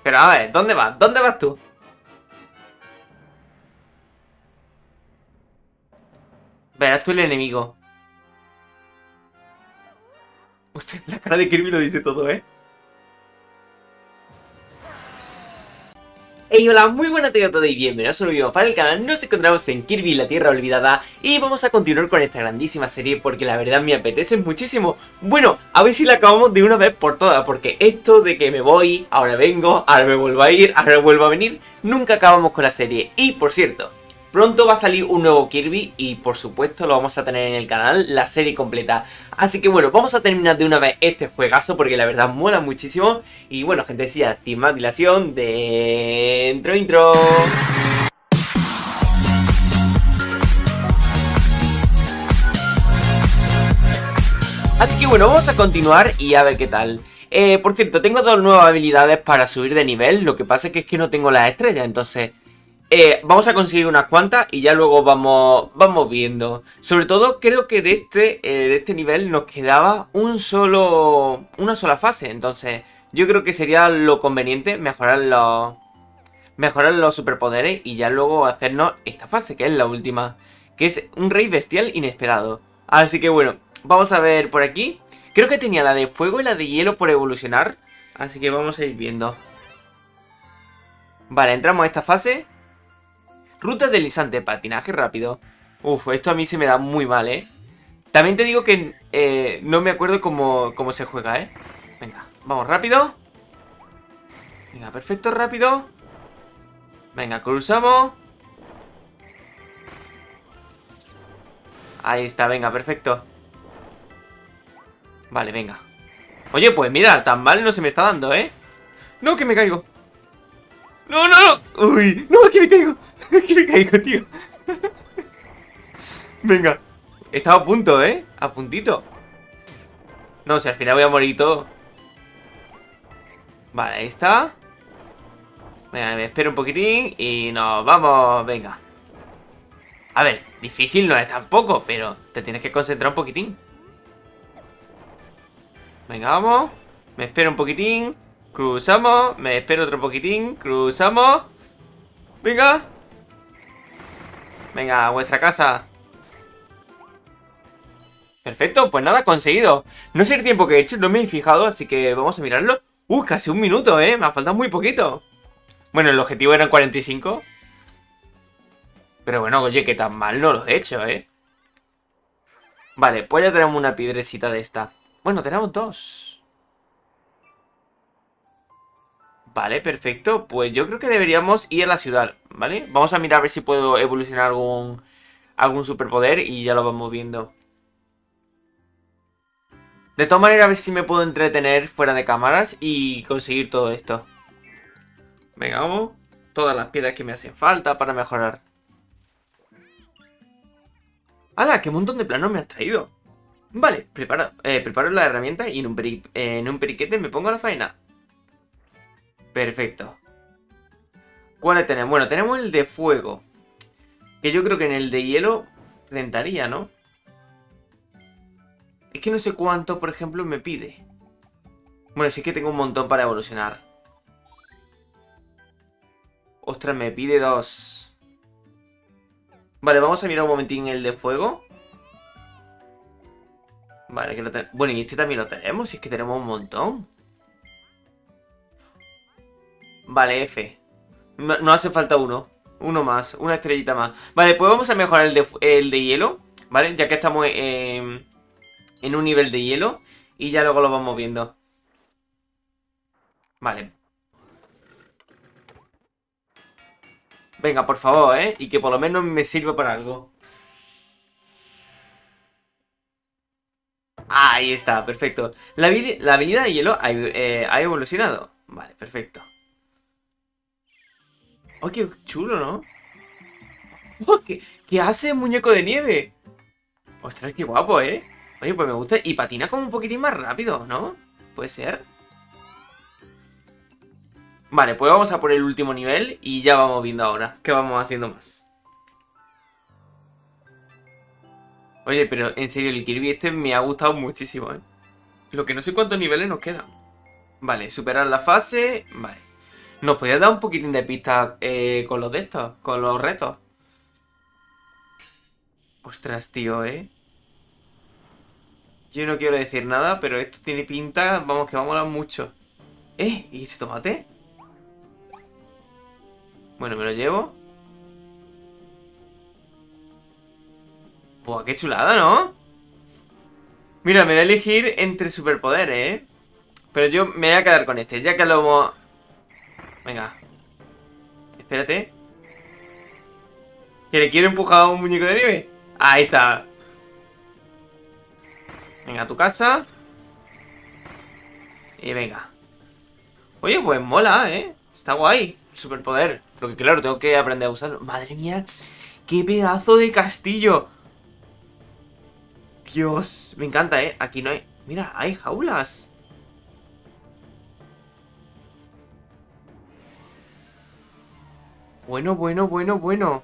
Pero a ver, ¿dónde vas? ¿Dónde vas tú? Verás tú el enemigo. Usted, la cara de Kirby lo dice todo, ¿eh? Hey, hola, muy buenas tardes a todos y bienvenidos a un nuevo para el canal. Nos encontramos en Kirby, la Tierra Olvidada, y vamos a continuar con esta grandísima serie porque la verdad me apetece muchísimo. Bueno, a ver si la acabamos de una vez por todas, porque esto de que me voy, ahora vengo, ahora me vuelvo a ir, ahora vuelvo a venir, nunca acabamos con la serie. Y por cierto, pronto va a salir un nuevo Kirby y por supuesto lo vamos a tener en el canal, la serie completa. Así que bueno, vamos a terminar de una vez este juegazo porque la verdad mola muchísimo. Y bueno, gente, decía, sin más dilación, dentro intro. Así que bueno, vamos a continuar y a ver qué tal. Por cierto, tengo dos nuevas habilidades para subir de nivel. Lo que pasa es que no tengo las estrellas, entonces... vamos a conseguir unas cuantas y ya luego vamos viendo. Sobre todo creo que de este nivel nos quedaba una sola fase. Entonces yo creo que sería lo conveniente mejorar los superpoderes y ya luego hacernos esta fase, que es la última, que es un rey bestial inesperado. Así que bueno, vamos a ver por aquí. Creo que tenía la de fuego y la de hielo por evolucionar, así que vamos a ir viendo. Vale, entramos a esta fase. Ruta deslizante, patinaje rápido. Uf, esto a mí se me da muy mal, ¿eh? También te digo que no me acuerdo cómo se juega, ¿eh? Venga, vamos rápido. Venga, perfecto, rápido. Venga, cruzamos. Ahí está, venga, perfecto. Vale, venga. Oye, pues mira, tan mal no se me está dando, ¿eh? No, que me caigo. No, no, no. Uy, no, que me caigo. Que me caigo, tío. Venga. Estaba a punto, ¿eh? A puntito. No, si al final voy a morir todo. Vale, ahí está. Venga, me espero un poquitín y nos vamos, venga. A ver, difícil no es tampoco, pero te tienes que concentrar un poquitín. Venga, vamos. Me espero un poquitín. Cruzamos, me espero otro poquitín. Cruzamos. Venga. Venga, a vuestra casa. Perfecto, pues nada, conseguido. No sé el tiempo que he hecho, no me he fijado, así que vamos a mirarlo. Casi un minuto, me ha faltado muy poquito. Bueno, el objetivo eran 45. Pero bueno, oye, que tan mal no lo he hecho, Vale, pues ya tenemos una piedrecita de esta. Bueno, tenemos dos. Vale, perfecto. Pues yo creo que deberíamos ir a la ciudad, ¿vale? Vamos a mirar a ver si puedo evolucionar algún superpoder y ya lo vamos viendo. De todas maneras, a ver si me puedo entretener fuera de cámaras y conseguir todo esto. Venga, vamos. Todas las piedras que me hacen falta para mejorar. ¡Hala! ¡Qué montón de planos me has traído! Vale, preparo la herramienta y en un periquete me pongo a la faena. Perfecto. ¿Cuáles tenemos? Bueno, tenemos el de fuego. Que yo creo que en el de hielo rentaría, ¿no? Es que no sé cuánto, por ejemplo, me pide. Bueno, sí que tengo un montón para evolucionar. Ostras, me pide 2. Vale, vamos a mirar un momentín el de fuego. Vale, que lo tenemos. Bueno, y este también lo tenemos, si es que tenemos un montón. Vale, F. No hace falta uno. Uno más, una estrellita más. Vale, pues vamos a mejorar el de hielo, ¿vale? Ya que estamos en un nivel de hielo. Y ya luego lo vamos viendo. Vale. Venga, por favor, y que por lo menos me sirva para algo. Ahí está, perfecto. La habilidad de hielo ha evolucionado. Vale, perfecto. Oh, qué chulo, ¿no? Oh, ¿qué hace muñeco de nieve? Ostras, qué guapo, Oye, pues me gusta. Y patina como un poquitín más rápido, ¿no? ¿Puede ser? Vale, pues vamos a por el último nivel y ya vamos viendo ahora qué vamos haciendo más. Oye, pero en serio, el Kirby este me ha gustado muchísimo, Lo que no sé cuántos niveles nos quedan. Vale, superar la fase. Vale. ¿Nos podías dar un poquitín de pista con los de estos? Con los retos. Ostras, tío, Yo no quiero decir nada, pero esto tiene pinta, vamos, que va a molar mucho. ¿Y este tomate? Bueno, me lo llevo. Buah, qué chulada, ¿no? Mira, me voy a elegir entre superpoderes, Pero yo me voy a quedar con este, ya que lo hemos... Venga. Espérate. ¿Que le quiero empujar a un muñeco de nieve? Ahí está. Venga, a tu casa. Y venga. Oye, pues mola, Está guay. Superpoder. Lo que claro, tengo que aprender a usarlo. Madre mía. ¡Qué pedazo de castillo! Dios. Me encanta, Aquí no hay... Mira, hay jaulas. Bueno, bueno, bueno, bueno.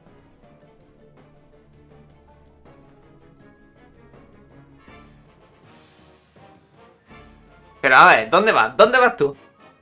Pero a ver, ¿dónde vas? ¿Dónde vas tú?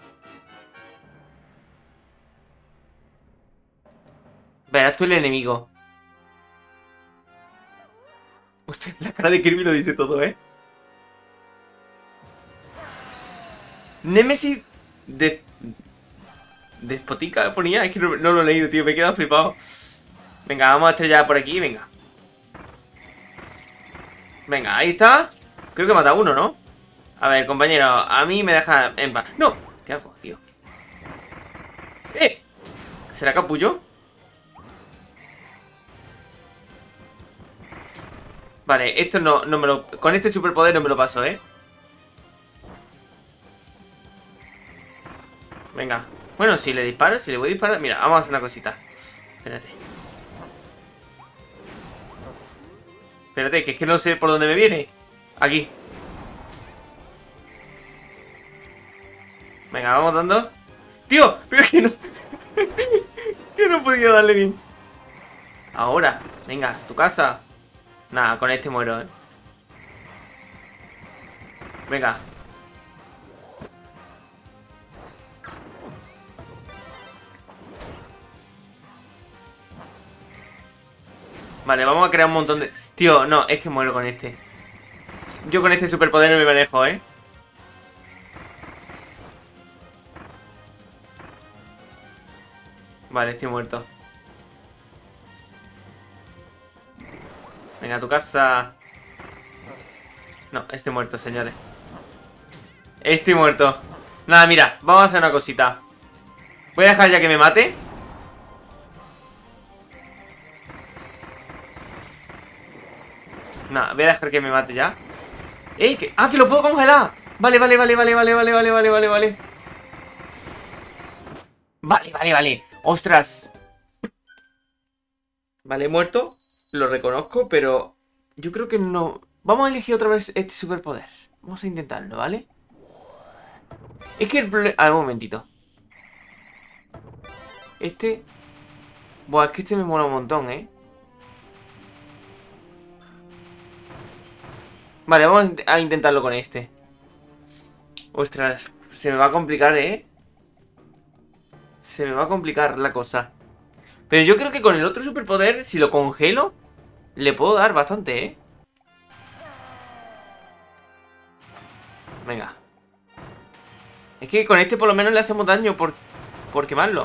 Verás tú el enemigo. Usted, la cara de Kirby lo dice todo, Nemesis de... Despotica ponía, es que no lo he leído, tío, me he quedado flipado. Venga, vamos a estrellar por aquí, venga. Venga, ahí está. Creo que mata a uno, ¿no? A ver, compañero, a mí me deja en paz. ¡No! ¿Qué hago, tío? ¿Será capullo? Vale, esto no me lo... Con este superpoder no me lo paso, Venga. Bueno, si le disparo, si le voy a disparar... Mira, vamos a hacer una cosita. Espérate. Espérate, que es que no sé por dónde me viene. Aquí. Venga, vamos dando. ¡Tío! Pero es que no... que no podía darle bien. Ahora. Venga, tu casa. Nada, con este muero, Venga. Vale, vamos a crear un montón de... Tío, no, es que muero con este. Yo con este superpoder no me manejo, Vale, estoy muerto. Venga, a tu casa. No, estoy muerto, señores. Estoy muerto. Nada, mira, vamos a hacer una cosita. Voy a dejar ya que me mate. Nada, voy a dejar que me mate ya. ¡Ah, que lo puedo congelar! Vale, vale, vale, vale, vale, vale, vale, vale, vale, vale. Vale, vale, vale. ¡Ostras! Vale, muerto. Lo reconozco, pero... Yo creo que no... Vamos a elegir otra vez este superpoder. Vamos a intentarlo, ¿vale? Es que el problema... A ver, un momentito. Este... Buah, es que este me mola un montón, Vale, vamos a intentarlo con este. Ostras, se me va a complicar, Se me va a complicar la cosa. Pero yo creo que con el otro superpoder, si lo congelo, le puedo dar bastante, Venga. Es que con este por lo menos le hacemos daño por quemarlo.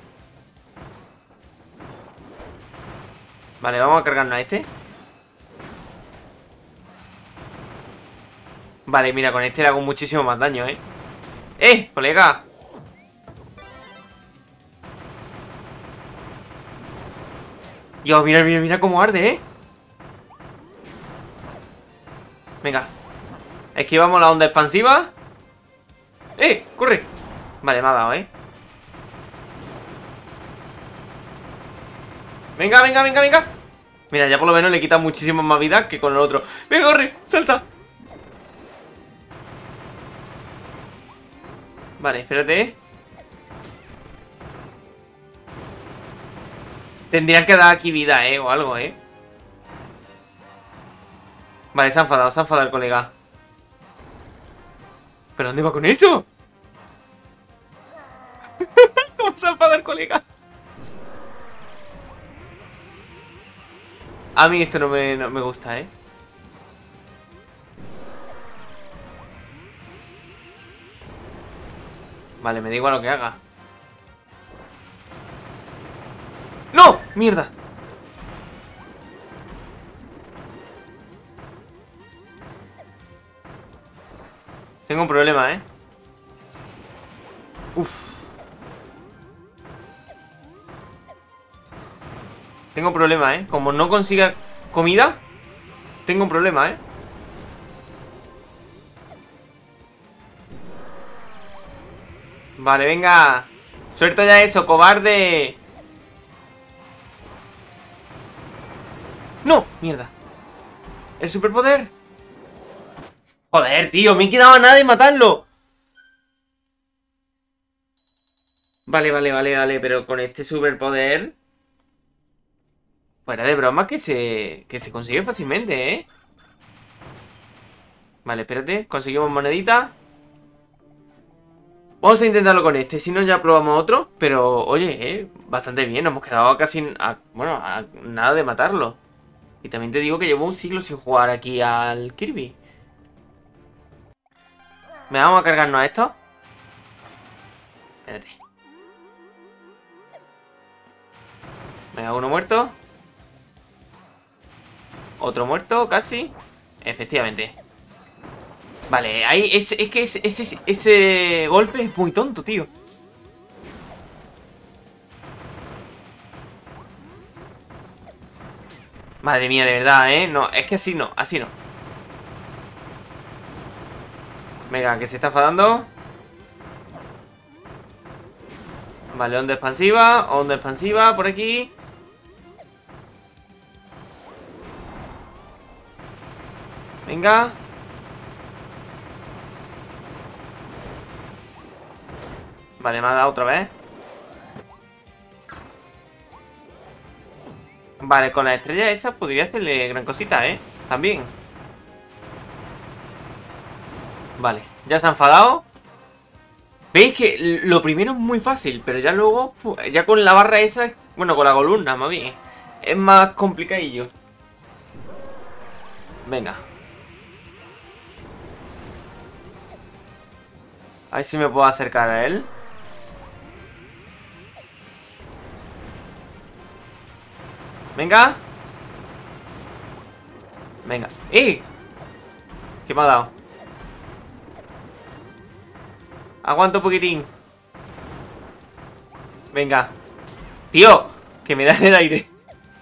Vale, vamos a cargarnos a este. Vale, mira, con este le hago muchísimo más daño, colega! Dios, mira, mira, mira cómo arde, Venga. Esquivamos la onda expansiva. ¡Corre! Vale, me ha dado, Venga, venga, venga, venga. Mira, ya por lo menos le quita muchísimo más vida que con el otro. ¡Venga, corre! ¡Salta! Vale, espérate, Tendrían que dar aquí vida, o algo, Vale, se ha enfadado el colega. ¿Pero dónde va con eso? Se enfada el colega. A mí esto no me gusta, ¿eh? Vale, me da igual lo que haga. ¡No! ¡Mierda! Tengo un problema, ¿eh? Uf. Tengo un problema, ¿eh? Como no consiga comida, tengo un problema, ¿eh? Vale, venga. Suelta ya eso, cobarde. ¡No! ¡Mierda! ¡El superpoder! Joder, tío, me he quedado a nada de matarlo. Vale, pero con este superpoder... Fuera de broma que se consigue fácilmente, ¿eh? Vale, espérate, conseguimos monedita. Vamos a intentarlo con este, si no ya probamos otro. Pero, oye, bastante bien, nos hemos quedado casi a nada de matarlo. Y también te digo que llevo un siglo sin jugar aquí al Kirby. ¿Me vamos a cargarnos a esto? Espérate. Venga, uno muerto. Otro muerto, casi. Efectivamente. Vale, ahí es que ese golpe es muy tonto, tío. Madre mía, de verdad, ¿eh? No, es que así no, así no. Venga, que se está enfadando. Vale, onda expansiva por aquí. Venga. Vale, me ha dado otra vez. Vale, con la estrella esa podría hacerle gran cosita, ¿eh? También. Vale, ya se ha enfadado. ¿Veis que lo primero es muy fácil? Pero ya luego, ya con la barra esa, bueno, con la columna, más bien, es más complicadillo. Venga. A ver si me puedo acercar a él. Venga. Venga. ¡Eh! ¿Qué me ha dado? Aguanta un poquitín. Venga. Tío, que me da en el aire.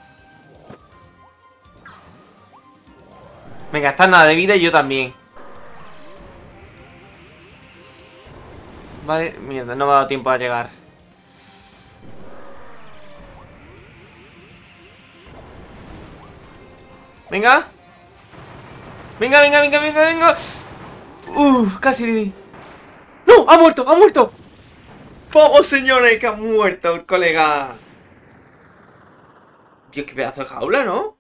Venga, está nada de vida y yo también. Vale, mierda, no me ha dado tiempo a llegar. Venga. Venga. Uf, casi di. ¡No! ¡Ha muerto! ¡Ha muerto! ¡Vamos, señores! ¡Que ha muerto el colega! Dios, qué pedazo de jaula, ¿no?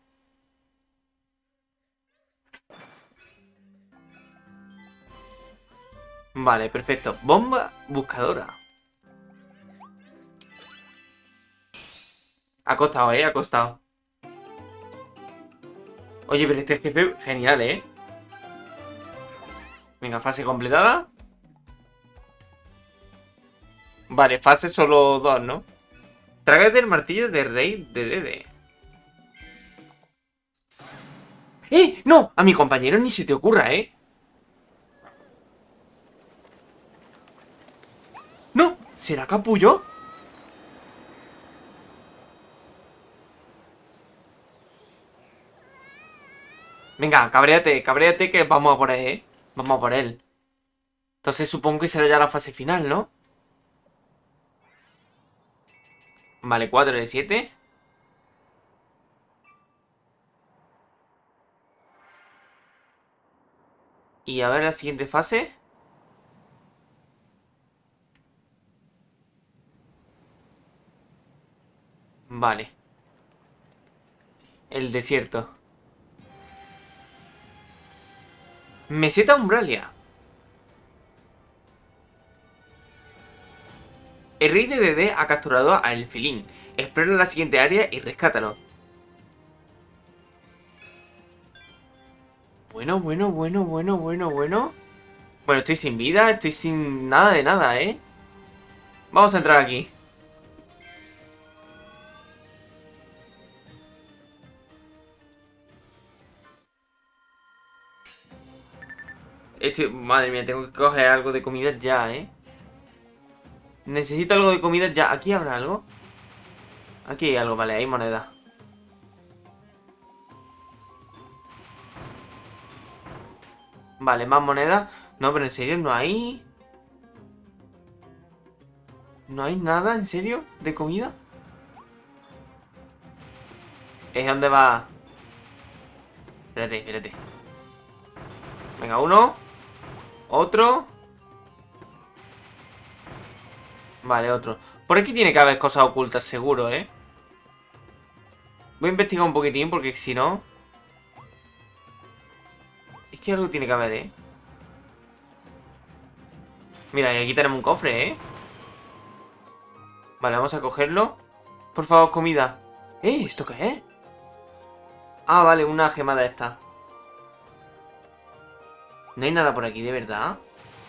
Vale, perfecto. Bomba buscadora. Ha costado, ha costado. Oye, pero este jefe, genial, Venga, fase completada. Vale, fase solo 2, ¿no? Trágate el martillo de rey de Dede. ¡No! A mi compañero ni se te ocurra, ¡No! ¿Será capullo? Venga, cabréate que vamos a por él, Vamos a por él. Entonces supongo que será ya la fase final, ¿no? Vale, 4 de 7. Y a ver la siguiente fase. Vale. El desierto. Meseta Umbralia. El rey de DD ha capturado a Elfilin. Explora la siguiente área y rescátalo. Bueno. Bueno, estoy sin vida, estoy sin nada de nada, ¿eh? Vamos a entrar aquí. Madre mía, tengo que coger algo de comida ya, ¿eh? Necesito algo de comida ya. ¿Aquí habrá algo? Aquí hay algo, vale, hay moneda. Vale, más moneda. No, pero en serio, no hay... ¿No hay nada, en serio? ¿De comida? ¿Es dónde va? Espérate. Venga, uno. Otro. Vale, otro. Por aquí tiene que haber cosas ocultas, seguro, ¿eh? Voy a investigar un poquitín, porque si no... Es que algo tiene que haber, ¿eh? Mira, y aquí tenemos un cofre, ¿eh? Vale, vamos a cogerlo. Por favor, comida. ¿Esto qué es? Ah, vale, una gema de esta. No hay nada por aquí, ¿de verdad?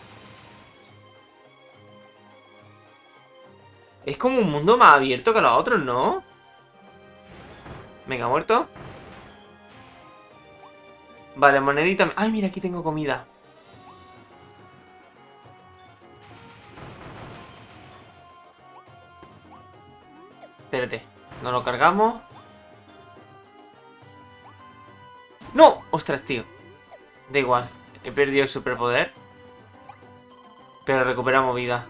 Es como un mundo más abierto que los otros, ¿no? Venga, muerto. Vale, monedita. Ay, mira, aquí tengo comida. Espérate, no lo cargamos. ¡No! ¡Ostras, tío! Da igual, he perdido el superpoder. Pero recuperamos vida.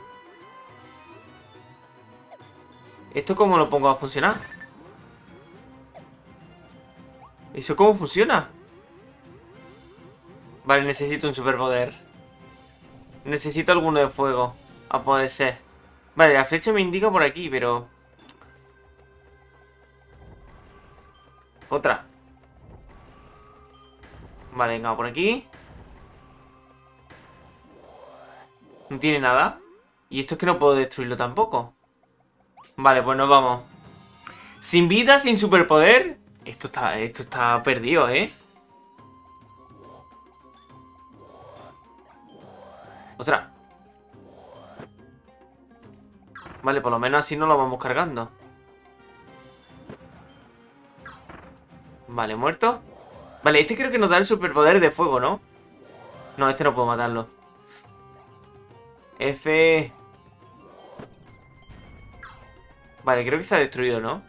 ¿Esto cómo lo pongo a funcionar? ¿Eso cómo funciona? Vale, necesito un superpoder. Necesito alguno de fuego. A poder ser. Vale, la flecha me indica por aquí, pero... Otra. Vale, venga, por aquí. No tiene nada. Y esto es que no puedo destruirlo tampoco. Vale, pues nos vamos. Sin vida, sin superpoder. Esto está perdido, ¿eh? Otra. Vale, por lo menos así no lo vamos cargando. Vale, muerto. Vale, este creo que nos da el superpoder de fuego, ¿no? No, este no puedo matarlo. F. Vale, creo que se ha destruido, ¿no?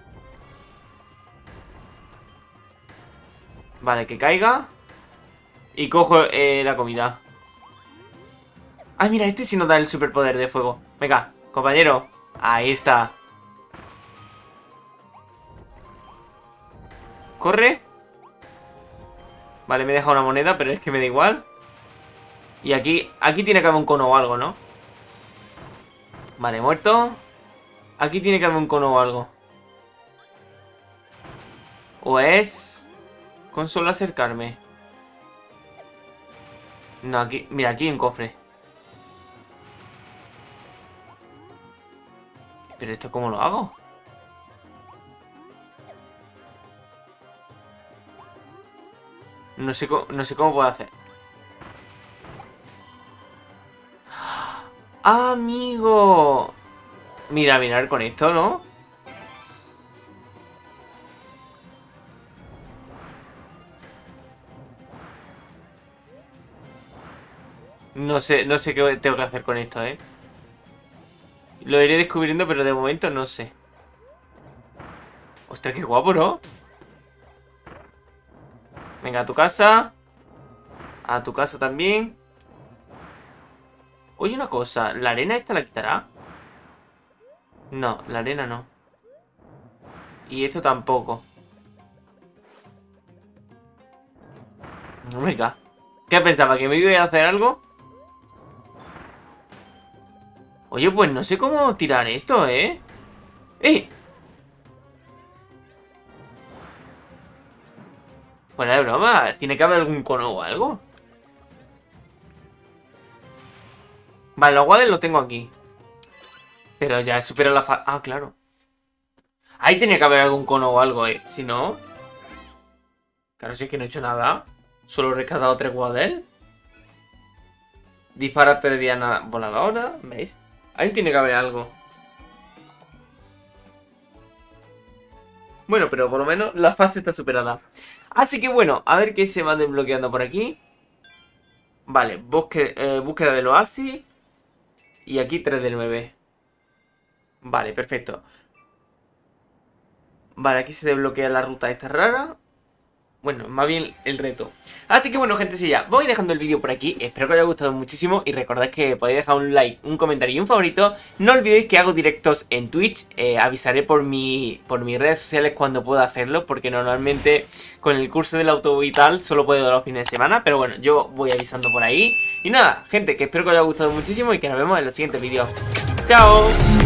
Vale, que caiga. Y cojo la comida. Ay, mira, este sí nos da el superpoder de fuego. Venga, compañero. Ahí está. Corre. Vale, me he dejado una moneda, pero es que me da igual. Y aquí tiene que haber un cono o algo, ¿no? Vale, muerto. Aquí tiene que haber un cono o algo. O es... con solo acercarme. No, aquí... Mira, aquí hay un cofre. ¿Pero esto cómo lo hago? No sé cómo puedo hacer. ¡Amigo! Mira, mirar con esto, ¿no? No sé qué tengo que hacer con esto, ¿eh? Lo iré descubriendo, pero de momento no sé. Ostras, qué guapo, ¿no? Venga, a tu casa. A tu casa también. Oye, una cosa. ¿La arena esta la quitará? No, la arena no. Y esto tampoco. Venga. ¿Qué pensaba? ¿Que me iba a hacer algo? Oye, pues no sé cómo tirar esto, ¿eh? ¡Eh! Fuera de broma, tiene que haber algún cono o algo. Vale, los guades los tengo aquí. Pero ya he superado la fase... Ah, claro. Ahí tenía que haber algún cono o algo, ¿eh? Si no... Claro, si es que no he hecho nada. Solo he rescatado 3 Guadel. Disparate de diana voladora. ¿Veis? Ahí tiene que haber algo. Bueno, pero por lo menos la fase está superada. Así que bueno, a ver qué se va desbloqueando por aquí. Vale, búsqueda del oasis. Y aquí 3 de 9. Vale, perfecto. Vale, aquí se desbloquea la ruta esta rara. Bueno, más bien el reto. Así que bueno, gente, si ya voy dejando el vídeo por aquí. Espero que os haya gustado muchísimo. Y recordad que podéis dejar un like, un comentario y un favorito. No olvidéis que hago directos en Twitch. Avisaré por mis redes sociales cuando pueda hacerlo. Porque normalmente con el curso del autobús y tal solo puedo los fines de semana. Pero bueno, yo voy avisando por ahí. Y nada, gente, que espero que os haya gustado muchísimo y que nos vemos en los siguientes vídeos. ¡Chao!